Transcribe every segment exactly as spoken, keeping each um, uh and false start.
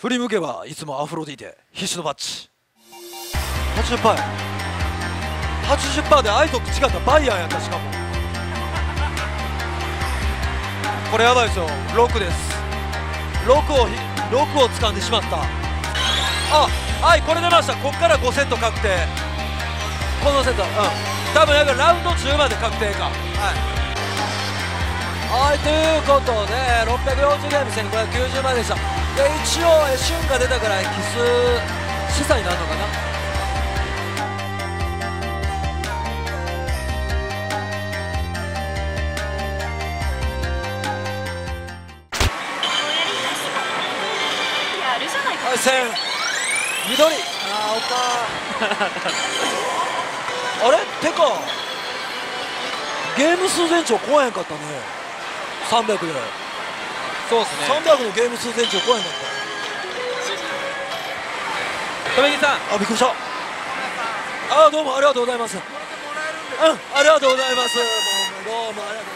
振り向けばいつもアフロディテ必死のバッチ はちじゅっパーセント や はちじゅっパーセント でアイドと違ったバイヤーやった。しかもこれやばいですよ。ろくです。ろくをろくを掴んでしまった。あ、はい、これ出ました。こっからごセット確定。このセット、うん、多分やからラウンドじゅうまで確定か。はい、はい、ということでろっぴゃくよんじゅうゲームせんごひゃくきゅうじゅうまででした。で一応え瞬が出たから奇数示唆になるのかな。はい、せん緑、あーおかあれてかゲーム数全長超えへんかったね。さんびゃくで。 そうですね。 さんびゃくのゲーム数全長超えへんかった。 富木さん、 あ、びっくりした。あ、どうもありがとうございます。うん、ありがとうございます。もうどうもありがと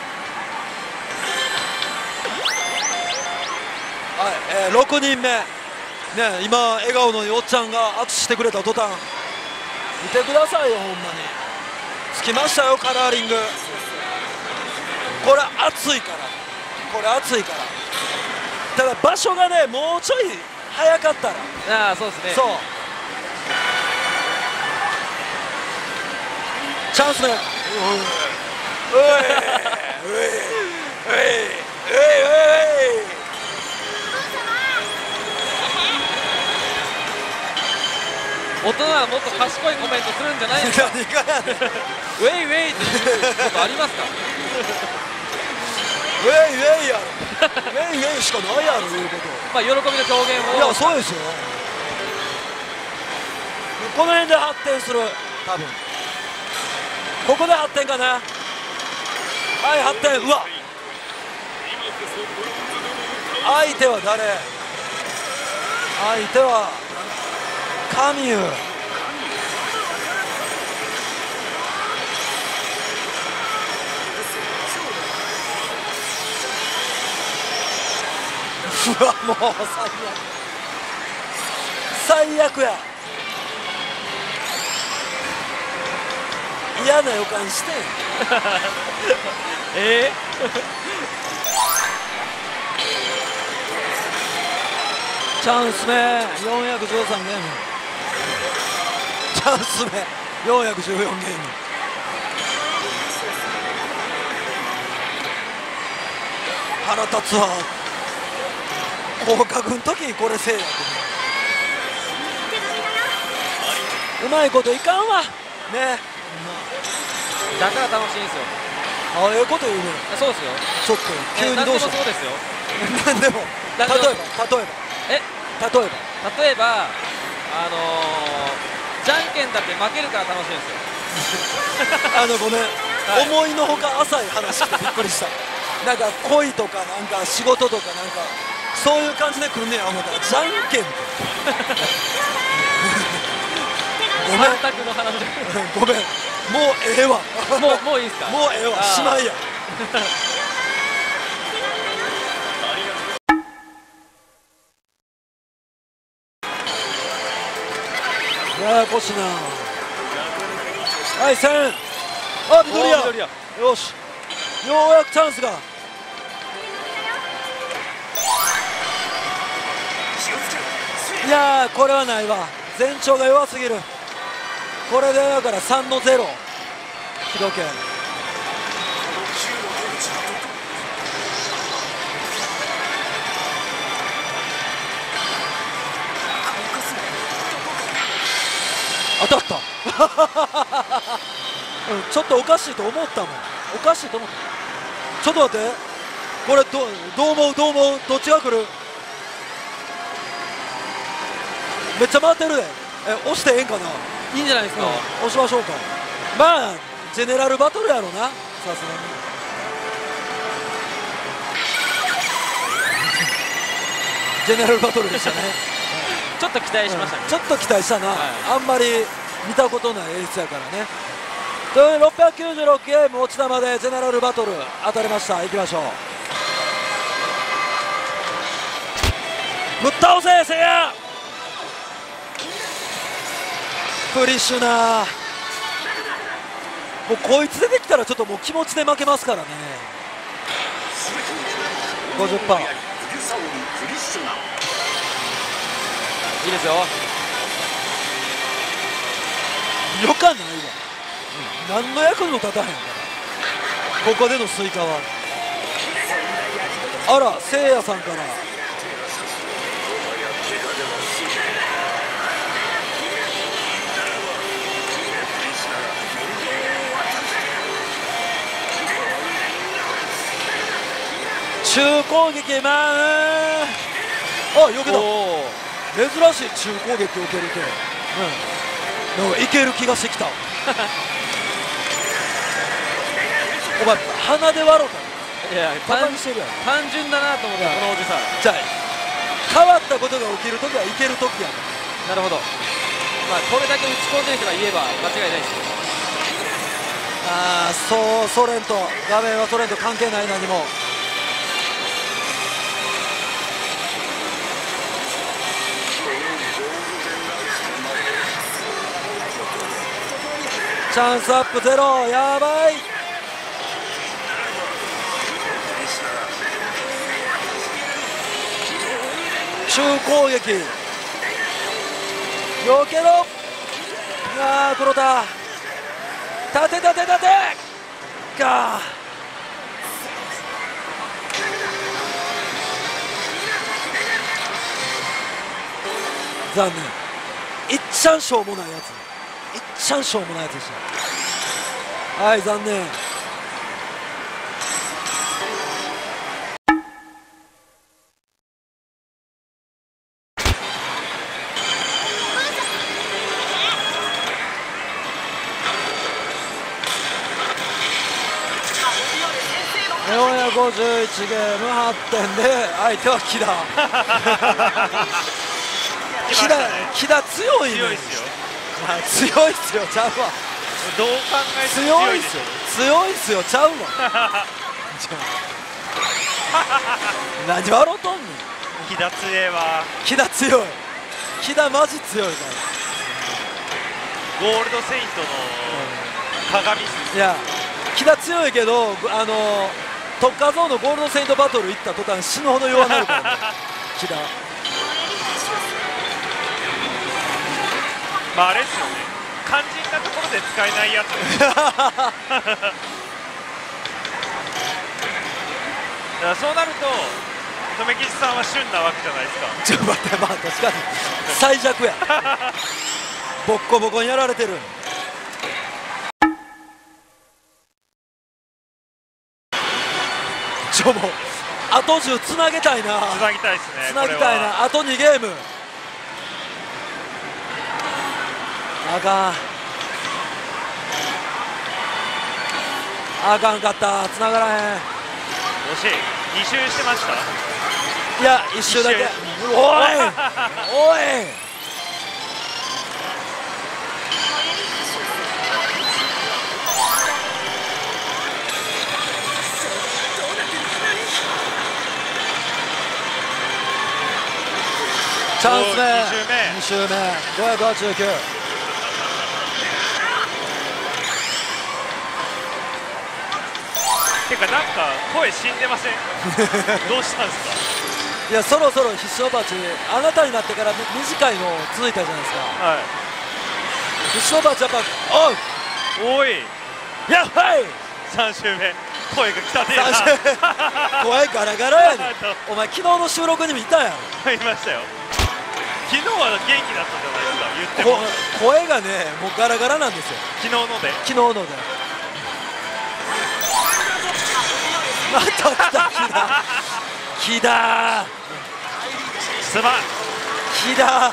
う。はい、えー、ろくにんめね、今笑顔のおっちゃんが握手してくれた途端見てくださいよ。ほんまに着きましたよ、カラーリング。これ熱いから、これ熱いから。ただ場所がね、もうちょい早かったら。 ああ、そうですね。 そうチャンスね。おいおいおいおいおいおい。 大人はもっと賢いコメントするんじゃないですか。 何がやねん。 ウェイウェイっていうことありますか。 ウェイウェイやろ。ウェイウェイしかないやろ、いうこと。 まあ喜びの表現を。 いや、そうですよ。この辺で発展する、多分。ここで発展かな。はい、発展。うわ、相手は誰。相手はカミュー。うわ、もう最悪最悪や。嫌な予感してんえー、チャンス目よんひゃくじゅうさんゲーム。チャンス目よんひゃくじゅうよんゲーム。腹立つわ。降格の時にこれせえやってね。うまいこといかんわね。 だから楽しいんですよ。 ああいうこと言うね。 そうですよ。 ちょっと急にどうした。 そうですよ。 何でも例えば例えばえ例えば例えばあのー、じゃんけんだって負けるから楽しいんですよ。 あのごめん、 はい、 思いのほか浅い話ってびっくりした。なんか恋とかなんか仕事とかなんかそういう感じで来るねや思ったらじゃんけんってごめん三択の話ごめん、もうええわ。 もうもういいですか。 もうええわ、しまいや。ややこしいな。はい、せん。あ、緑や。 緑や。 よし、ようやくチャンスが。いやー、これはないわ。前兆が弱すぎる。これでだからさんのゼロ主導権。当たったうん、ちょっとおかしいと思ったもん。おかしいと思った。ちょっと待って、これどどう思うどう思う。どっちが来る。めっちゃ回ってるで。え、押してええんかな。 いいんじゃないですか、うん、 押しましょうか。まあジェネラルバトルやろうな、さすがに。ジェネラルバトルでしたねちょっと期待しましたね、 うん、ちょっと期待したな、はい、あんまり見たことない演出やからね。というろっぴゃくきゅうじゅうろくゲーム落ち玉でジェネラルバトル当たりました。いきましょう。 ぶっ倒せせいや。フリッシュナー、もうこいつ出てきたらちょっともう気持ちで負けますからね。 ごじゅっパーセント。 いいですよ。 よかないわ、うん、何の役にも立たへんからここでのスイカは。あら、せいやさんから中攻撃マン、あ、よけた。珍しい中攻撃を受けるけ、うん、いける気がしてきた。お前鼻で笑うた。 いや、 バカにしてるやん。 単純だなと思った、このおじさん。 じゃあ変わったことが起きるときはいけるときやん。 なるほど。まあこれだけ打ち込んでる人が言えば間違いないですよ。 ああ、そうソ連と画面はソ連と関係ない何も。チャンスアップゼロ、やばい。中攻撃よけろ。ああ、黒田立て立て立てか。残念、いっちゃんしょうもないやつ、いっちゃんしょうもないやつでした。はい、残念。よんひゃくごじゅういちゲームはってんで相手は木田。木田、木田強いね。 強いっすよ。 強いっすよちゃうわ。 どう考えても強強いですよ。 いっすよ、強いっすよちゃうわ。何笑うとんねん。 木田強えは木田強い、木田マジ強いかゴールドセイントの鏡っす。 ら。いや木田強いけど、あの特化ゾーンのゴールドセイントバトル行った途端死ぬほど弱なるからね。木田まああれっすよね、肝心なところで使えないやつ。だからそうなると留吉さんは旬なわけじゃないですか。 ちょっと待って、まあ確かに最弱や。ボッコボコにやられてる。ちょ、もうあとじゅうつなげたいな。 つなぎたいですね。 つなぎたいな。あとにゲーム。あかんあかんかった、つながらへん。 惜しい。に周してました。 いやいっ周だけ。 一周おいおい、チャンス目、に周目、ごひゃくはちじゅうきゅう。 てかなんか声死んでません？どうしたんですか？ いや、そろそろ必勝鉢、あなたになってから短いの続いたじゃないですか。 はい。 必勝鉢やっぱ、おう、 おい、 やばい。 さん周目、声が来たねえな。 さん周声ガラガラやねん。お前昨日の収録にもいたやん。 いましたよ。昨日は元気だったじゃないですか。言ってもこ声がね、もうガラガラなんですよ。 昨日ので。 昨日ので。また来た、木田。木田。 すまん。 木田。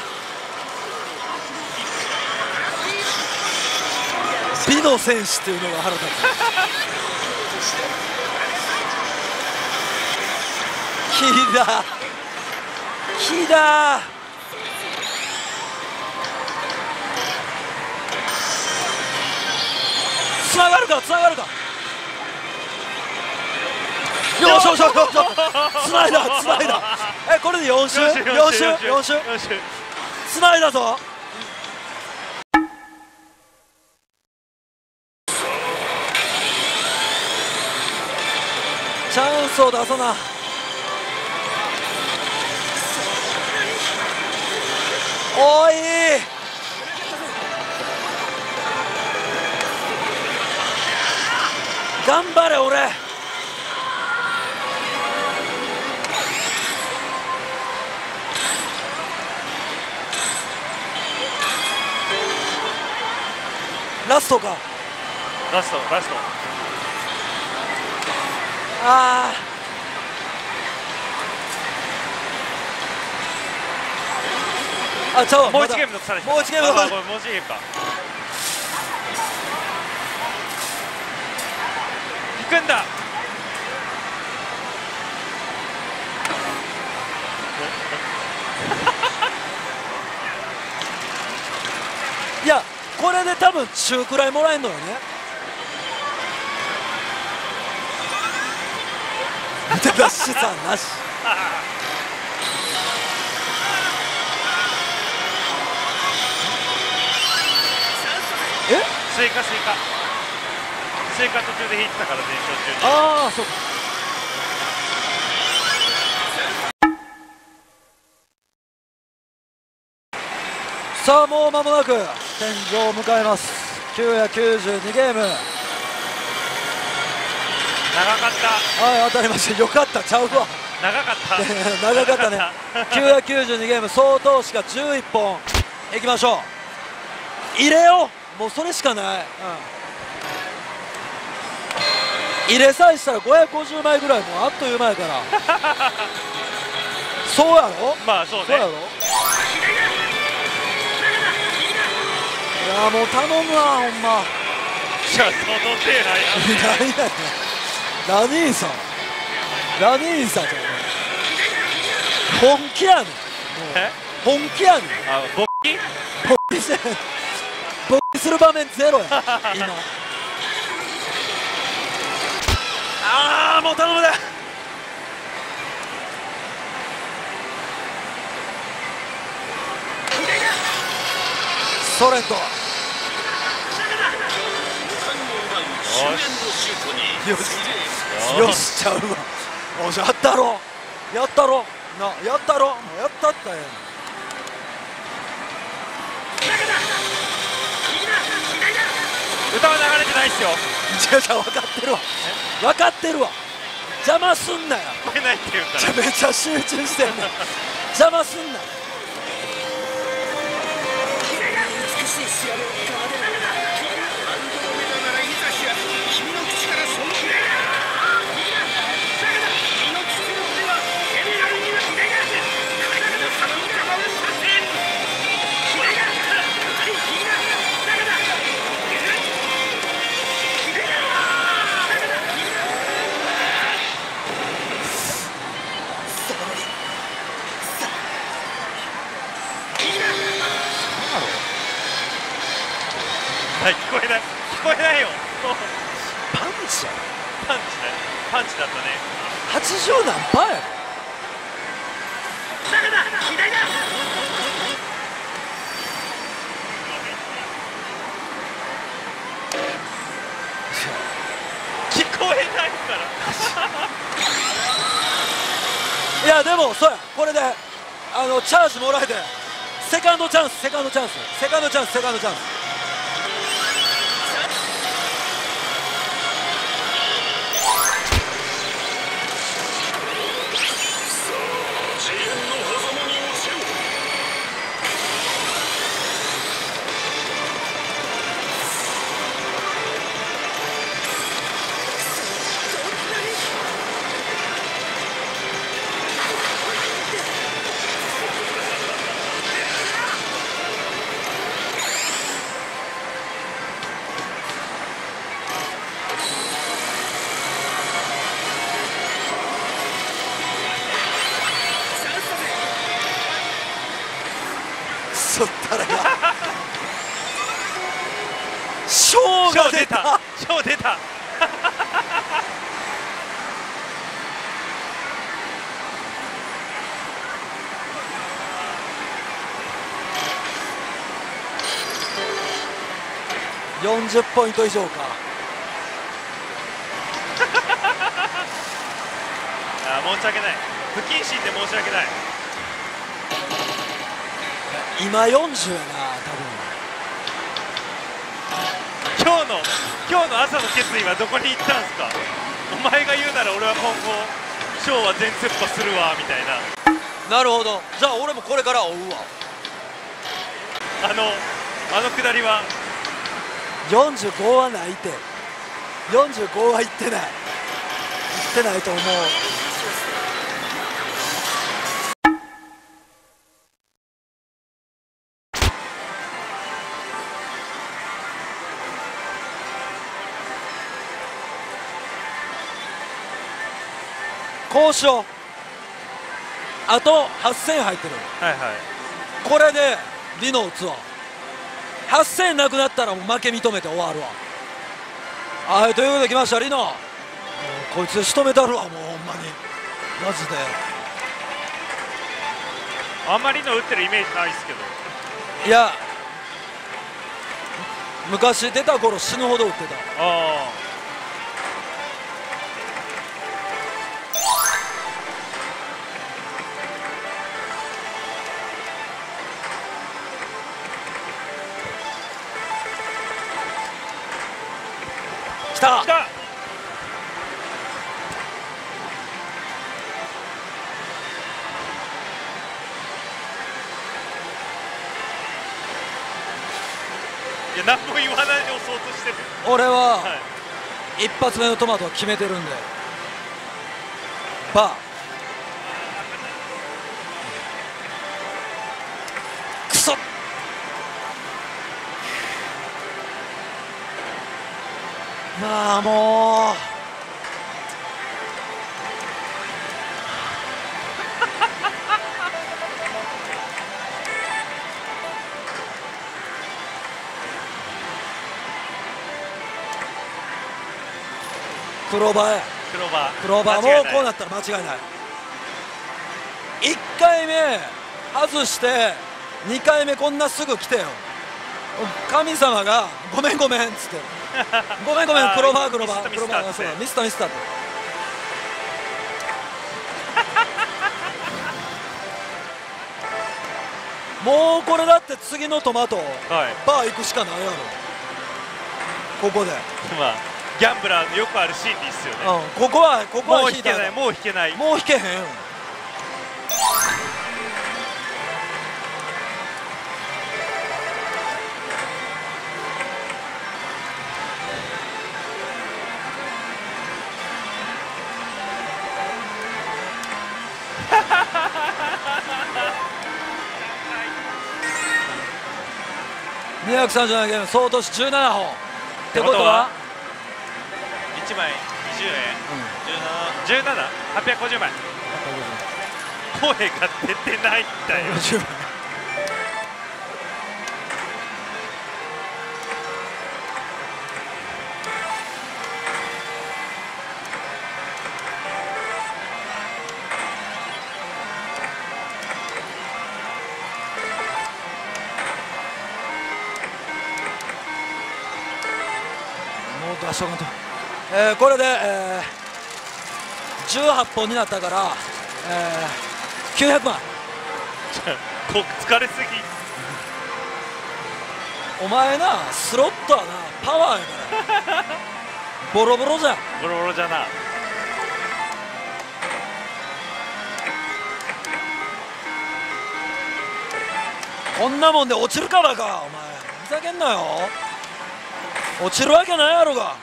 美の戦士っていうのが腹立つ。木田。木田。つながるか、つながるか。 よしよしよしよし、つないだつないだ。え、これでよん周よん周よん周よん周つないだぞ。チャンスを出さな。おい、頑張れ俺。ラストか。 ラストラスト。 ああ、あ、ちゃうわ、 もうまだ一ゲーム残されてもう一ゲームあ残されあごめんもう一ゲームか。行くんだ。 いや、これで多分中くらいもらえんのよね。手出しさなし。え、 追加追加追加途中で引いてたから前勝中に。 ああ、そうか。さあ、もう間もなく天井を迎えます。きゅうひゃくきゅうじゅうにゲーム。 長かった。 はい、当たりました。よかった、ちゃうわ。 長かった長かったね。きゅうひゃくきゅうじゅうにゲーム、総投資がじゅういっぽん。いきましょう。入れよう、もうそれしかない、うん、入れさえしたらごひゃくごじゅうまいぐらい、もうあっという間やからそうやろ。 まあそうね。 そうやろ。いやもう頼むわほんま。 じゃあその手ないや何やねん、ラニーさんラニーさんじゃね本気やねん。 え本気やねん。 あ勃起勃起して勃起する場面ゼロや今。ああもう頼むで。ストレート。 よしよしよしちゃうわ。おしやったろやったろなやったろもうやったったやん。 歌は流れてないっすよ。 じゃじゃ分かってるわ分かってるわ。邪魔すんなよ。 聞こえないって言うから。 めっちゃ集中してんねん。邪魔すんな。 はい、聞こえない聞こえないよ。 パンチやパンチだパンチだったね。 はちじゅう何パーやろ。 聞こえないからいやでもそうや、これであのチャージもらえてセカンドチャンスセカンドチャンスセカンドチャンスセカンドチャンス。そったらがショーが出た。 ショー出たよんじゅっポイント以上か。 あ申し訳ない、不謹慎で申し訳ない。 今よんじゅうやな今日の今日の朝の決意はどこに行ったんすか。お前が言うなら俺は今後ショーは全突破するわみたいな。 多分。なるほど、じゃあ俺もこれから追うわ。 あのあのくだりはよんじゅうごはないて、よんじゅうごはいってない、いってないと思う。交渉あとはっせん入ってる。 はいはいこれでリノ打つわ。はっせんなくなったらもう負け認めて終わるわ。はい、ということで来ましたリノ。もうこいつで仕留めたるわ、もうほんまにマジで。 あんまりの打ってるイメージないですけど。 いや昔出た頃死ぬほど打ってた。 あ来た来た。いや何も言わないで押そうとしてる。 俺ははい一発目のトマトは決めてるんで。バークソ。まあもう黒バや。 クローバー黒バ間違いないもうこうなったら間違いない。いっかいめ外してにかいめこんなすぐ来てよ。神様がごめんごめんっつってごめんごめんあー黒バー黒バーミスった黒バー、そうだミスったミスったって。もうこれだって次のトマトはいバー行くしかないやろここで。 まあギャンブラーのよくある心理っすよね。 うん、ここはここもは引いたらう引けないもう引けない。 もう引けへん。にひゃくさんじゅうななゲーム総投資じゅうななほんってことは、 いちまいにじゅうえん、じゅうなな、はっぴゃくごじゅうまい。声が出てないんだよ。 ごじゅうまい。もう出しとかんと、えー、これで、えー、じゅうはっぽんになったから、えー、きゅうひゃくまん。 こ疲れすぎ。 お前なスロットはなパワーやからボロボロじゃん。 ボロボロじゃな。 こんなもんで落ちるからかお前ふざけんなよ。落ちるわけないやろが。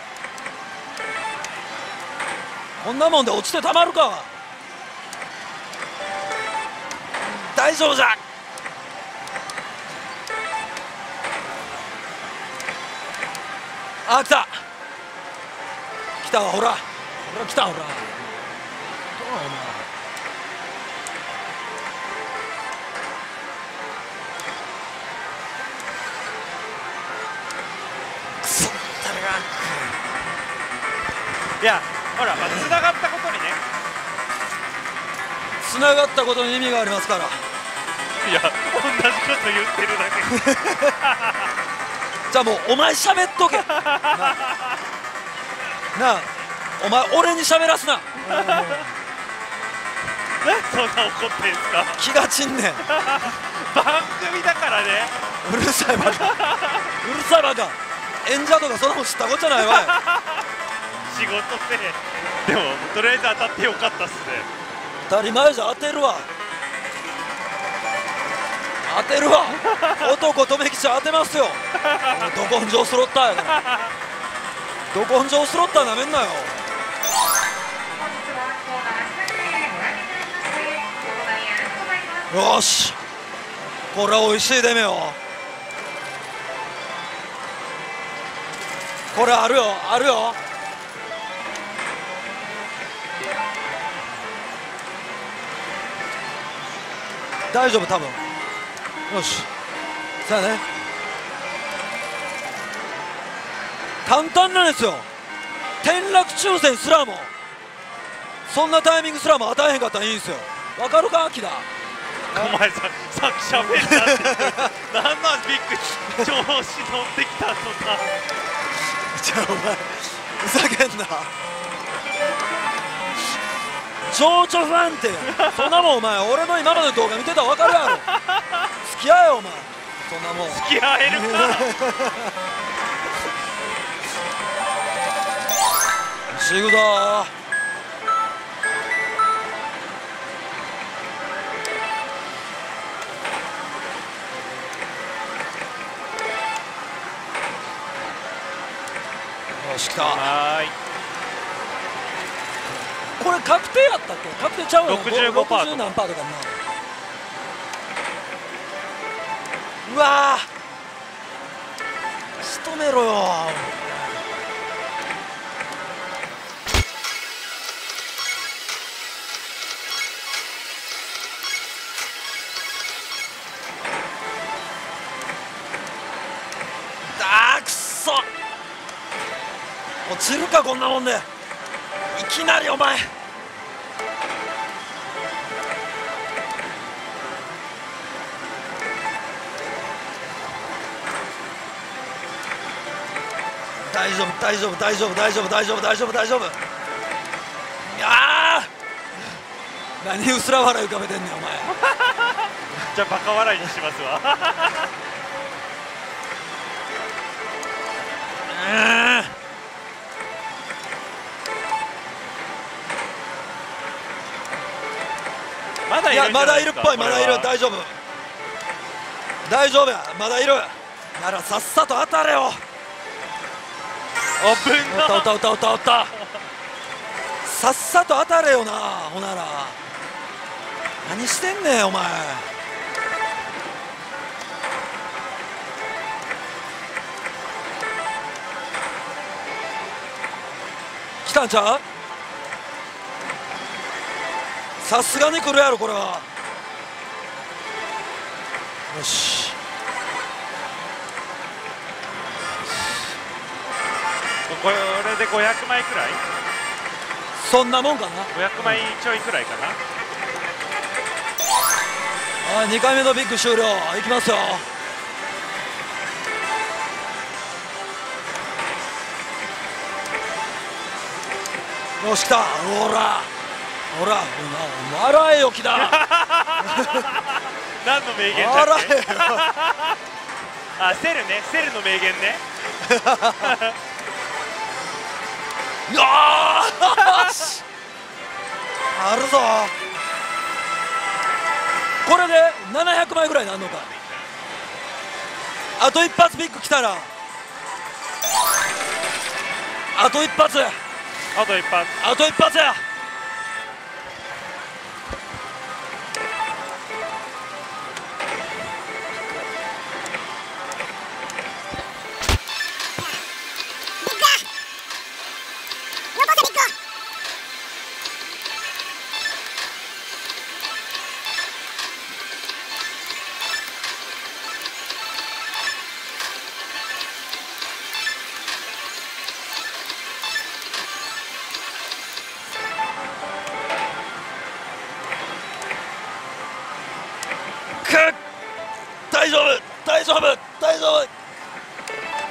こんなもんで落ちてたまるか。大丈夫じゃ。あ、来た来たわ、ほらほら来たほら。どうお前クソ誰がいやほら、まあ、繋がったことにね。 つながったことに意味がありますから。 いや同じこと言ってるだけ。 じゃあもうお前喋っとけなあ、なあお前俺に喋らすななんでそんな怒ってんすか。 気が散んねん番組だからね。 うるさいバカうるさいバカ演者とかそんなもん知ったことじゃないわい仕事ででもとりあえず当たってよかったっすね。 当たり前じゃ当てるわ当てるわ男とめきち当てますよど根性スロッターやからど根性スロッターなめんなよ。よしこれは美味しいデメよ。これあるよあるよ。大丈夫多分。よしさあね簡単なんですよ。転落抽選すらもそんなタイミングすらも与えへんかったらいいんですよ。わかるかアキラ。 お前ささっき喋ったって何なんビッグ調子乗ってきたとかじゃあお前ふざけんな情緒不安定やそんなもんお前俺の今までの動画見てたら分かるやろ付き合えよお前そんなもん付き合えるかシグだよし来た。 はーいこれ確定やったっけ。確定ちゃうよな。 ろくじゅうごパーろくじゅう何パーとかな。うわー仕留めろよ。あーくっそ落ちるかこんなもんでいきなりお前大丈夫大丈夫大丈夫大丈夫大丈夫大丈夫大丈夫。いやー何うすら笑い浮かべてんねんお前じゃあバカ笑いにしますわまだいるんじゃないですか。 いやまだいるっぽい。まだいる。 これは大丈夫大丈夫や。まだいるならさっさと当たれよ。 危なおったおったおったおったおったさっさと当たれよな。ほなら何してんねんお前。来たんちゃう。さすがに来るやろこれは。よしこれでごひゃくまいくらいそんなもんかな。 ごひゃくまいちょいくらいかな。 はい、にかいめのビッグ終了。いきますよ。よし来た。ほらほら笑えよ木田何の名言だっ笑えよけあセルねセルの名言ねよーしあるぞ。これでななひゃくまいぐらいなんのか。あと一発ビッグ来たらあと一発あと一発あと一発や。大丈夫大丈夫大丈夫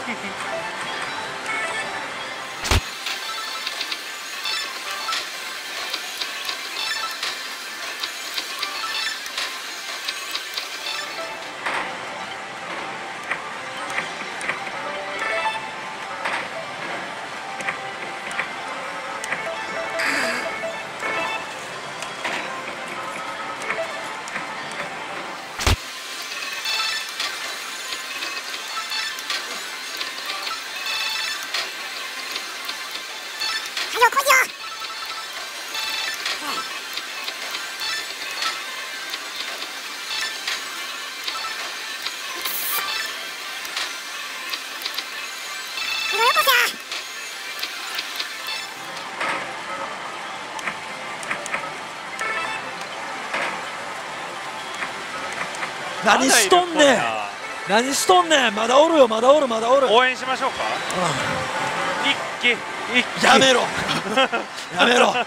何しとんねん、何しとんねん。まだおるよ、まだおる、まだおる。 応援しましょうか。一気一気やめろやめろ。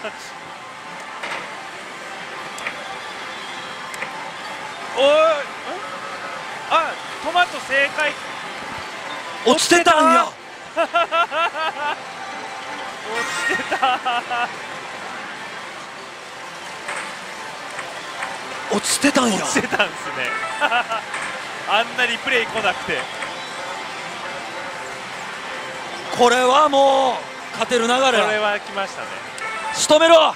おい、あ、トマト正解。 落ちてたんや。 落ちてた。 落ちてたんや。 落ちてたんすね。あんなリプレイ来なくて。 これはもう勝てる流れ。 これは来ましたね。 仕留めろ。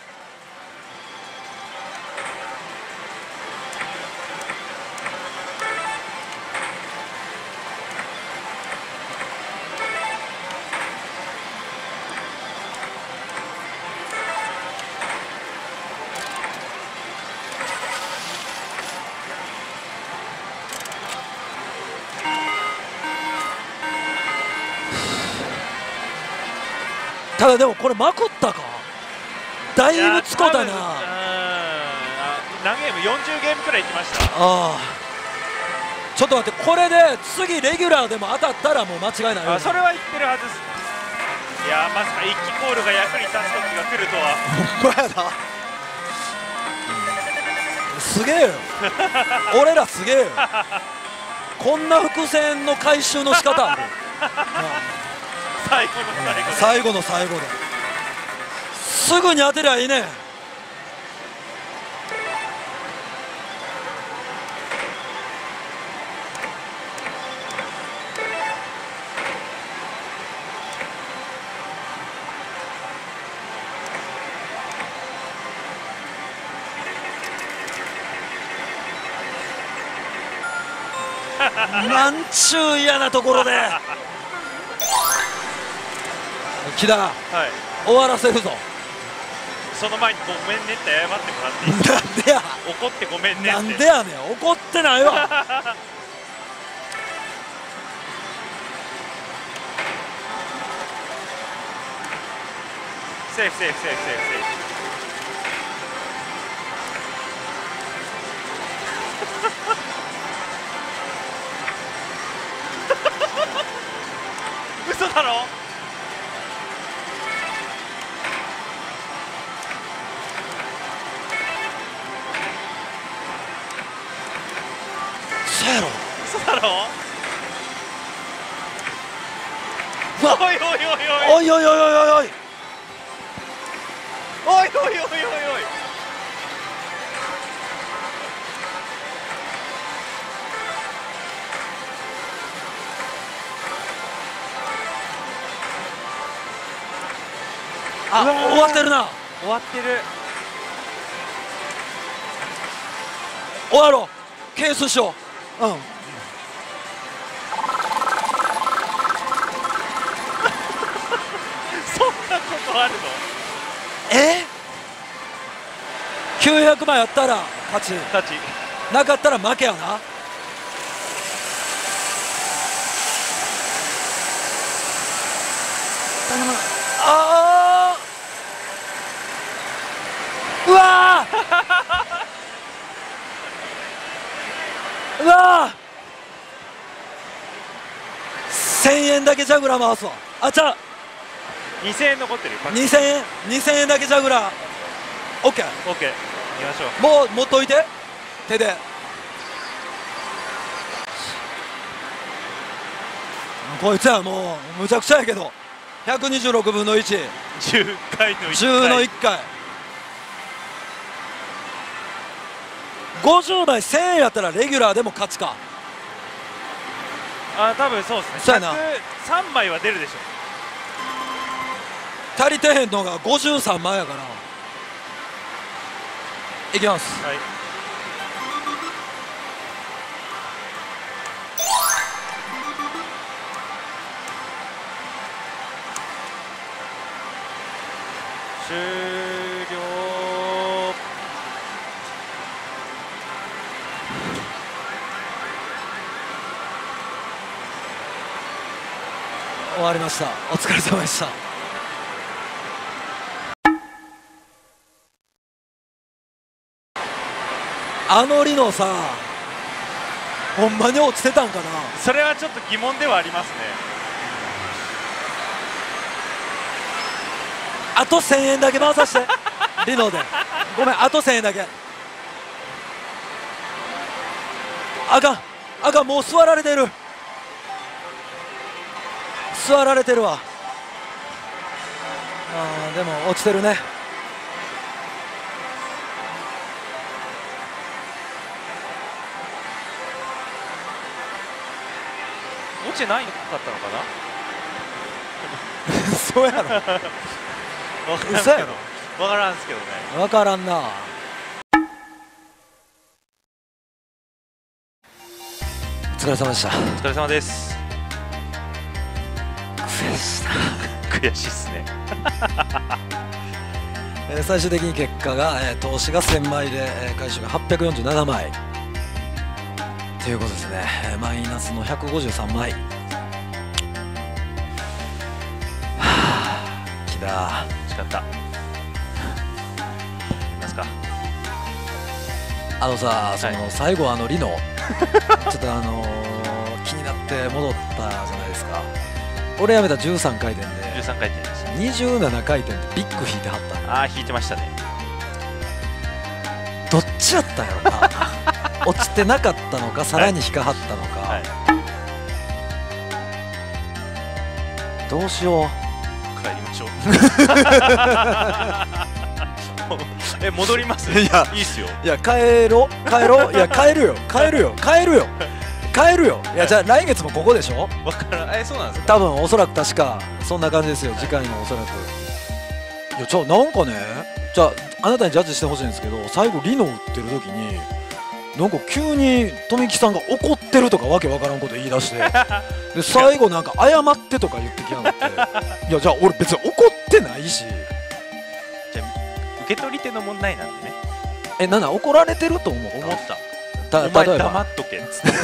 ただでもこれまくったか。だいぶつこたな。 いや多分うんあ何ゲームよんじゅうゲームくらいいきました。 ああ、ちょっと待って、これで次レギュラーでも当たったらもう間違いないよ、ね、 あそれは言ってるはずです。いやまさか一気コールが役に立つ時が来るとは。 ほんまやな。すげえよ俺らすげえよ。こんな伏線の回収の仕方ある。 最後の最後で最後の最後ですぐに当てりゃいいねん。なんちゅう嫌なところで木田、 はい、 終わらせるぞ。 その前にごめんねって謝ってもらっていいですか。 なんでや怒ってごめんねって。 なんでやねん、怒ってないわ。 セーフセーフセーフセーフセーフ。嘘だろ。 そうやろ。 嘘だろ。 うわおいおいおいおいおいおいおいおいおいおいおいおいおいおいあ、終わってるな。 終わってる。 終わろう。ケースしよう。うん。 そんなことあるの。 えきゅうひゃくまいあったら勝ち、 勝ち。 なかったら負けやな。頼む。ああうわーうわーせんえんだけジャグラー回すわ。あちゃにせんえん残ってる。 にせんえんにせんえんだけジャグラー。オッケー。 オッケー見ましょう。 もう持っといて手で。 こいつはもうむちゃくちゃやけどひゃくにじゅうろくぶんのいち、 じゅっかいのいっかい、 じゅうのいっかい、ごじゅうまいせんえんやったらレギュラーでも勝ちか。 あ、多分そうですね。 そうやな、 さんまいは出るでしょ。 足りてへんのがごじゅうさんまいやから。いきます。 はい。終了。 終わりました。お疲れ様でした。あのリノさ、ほんまに落ちてたんかな。 それはちょっと疑問ではありますね。 あとせんえんだけ回させてリノで。ごめん、あとせんえんだけ。あかんあかん、もう座られてる、座られてるわ。あーでも落ちてるね。 落ちてないのかったのかな。 そうやろ。 わからん嘘やろ。 けど、わからんすけどね。 分からんな。お疲れ様でした。 お疲れ様です。 悔しいな。 悔しいっすね。 えー最終的に結果が、えー投資がせんまいで、えー回収がはっぴゃくよんじゅうななまいということですね。えーマイナスのひゃくごじゅうさんまい。はあ、きだ。 惜しかった。ますか。 あのさ、その、 はい最後あのリノちょっとあのー気になって戻ったじゃないですか。俺辞めたじゅうさんかいてんでじゅうさんかい転でした。 にじゅうななかいてんってビッグ引いてはったの。 ああ、引いてましたね。 どっちやったんやろな。落ちてなかったのか、さらに引かはったのか、 はい。 どうしよう。 帰りましょう。え、戻ります。 いやいいっすよ。 いや、帰ろ帰ろいや、帰るよ帰るよ帰るよ帰るよ。いや、じゃあ来月もここでしょ。 わからん。え、そうなんですか。 多分おそらく確かそんな感じですよ、次回もおそらく。いや、ちょなんかね、じゃああなたにジャッジしてほしいんですけど、最後リノ打ってる時になんか急に富木さんが怒ってるとかわけわからんこと言い出してで最後なんか謝ってとか言ってきやがっていや、じゃあ俺別に怒ってないし。 じゃあ受け取り手の問題なんでね。 え、なんだ、怒られてると思った。 思った。 たお前例えば黙っとけっつって。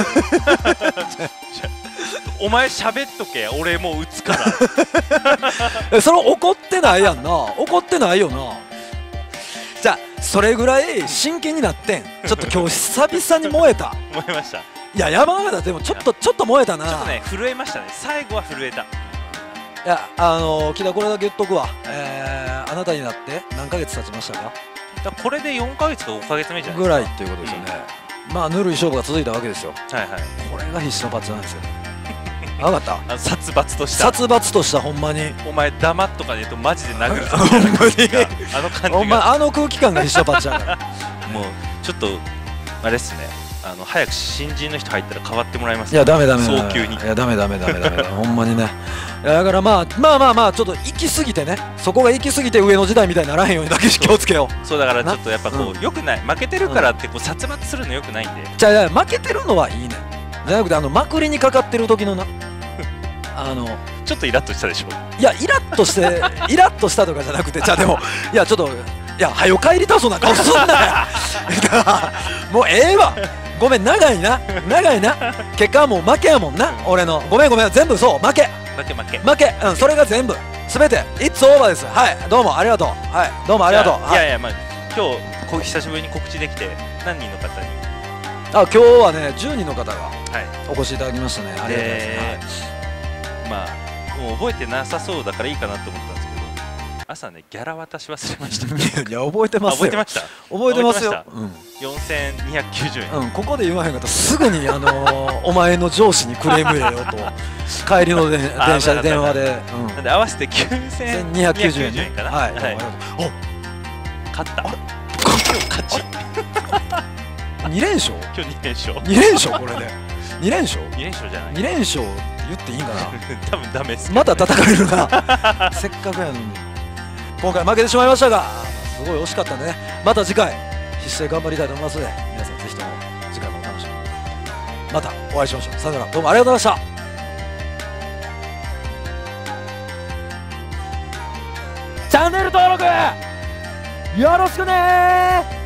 お前喋っとけ、俺もう打つから。 え、それ怒ってないやんな。怒ってないよな。じゃあそれぐらい真剣になってん。ちょっと今日久々に燃えた。 思いました。 いや、山形でもちょっとちょっと燃えたな。 ちょっとね、震えましたね。最後は震えた。 いや、あのー、木田これだけ言っとくわ。えー、あなたになって何ヶ月経ちましたか。 だからこれでよんかげつかごかげつめじゃないぐですか。 らいっていうことですよね。まあぬるい勝負が続いたわけですよ。 はいはい。 これが必死のパッチなんですよ。分かった。 あの殺伐とした。 殺伐とした、ほんまに。 お前黙っとかねえとマジで殴るぞ。 ほんまにあの感お前じが。 あの空気感が必死のパッチやから。 もうちょっとあれっすね。あの早く新人の人入ったら変わってもらいます。 いや、ダメダメ。 早急に。 いや、ダメダメダメダメダメ。ほんまにね。いや、だからまあまあまあまあ、ちょっと行き過ぎてね、そこが行き過ぎて上の時代みたいにならへんようにだけ気をつけよう。 そうだからちょっとやっぱこうう良くない。負けてるからってこう殺伐するの良くないんで。 じゃあ負けてるのはいいね。じゃなくて、あのまくりにかかってる時のな、あのちょっとイラッとしたでしょ。 いや、イラッとしてイラッとしたとかじゃなくて、じゃあでもいや、ちょっといや、はよ帰りたそうな顔すんなや。もうええわ。ごめん、長いな長いな。結果はもう負けやもんな、俺の。ごめんごめん、全部そう、負け負け負け。 負け、うん、それが全部すべて It's over です。はい、どうもありがとう。はい、どうもありがとう。はい、 いやいや、まあ今日こう久しぶりに告知できて何人の方に。 あ、今日はねじゅうにんの方がはい。 お越しいただきましたね。ありがとうございで、まあもう覚えてなさそうだからいいかなと思ったんですけど、朝ねギャラ渡し忘れました。 ます。いや、覚えてますよ。 あ覚えてました。 覚えてますよ。 覚えてまうん。 よんせんにひゃくきゅうじゅうえん、 うん、ここで言わへんかったらすぐに、あのー、お前の上司にクレーム入れよと帰りので電車で電話で、うん、 なんで合わせてきゅうせんにひゃくきゅうじゅうえん、ね、かな。 はい、はい、お勝った。今日勝ち。 に連勝？ 今日に連勝。 に連勝これで。に連勝？ に連勝じゃない。 に連勝って言っていいんかな。 多分ダメです、ね。 また叩かれるな。せっかくやのに。今回負けてしまいましたが、すごい惜しかったんでね。また次回必死で頑張りたいと思いますので、皆さんぜひとも次回もお楽しみに。またお会いしましょう。さよなら。どうもありがとうございました。チャンネル登録よろしくねー。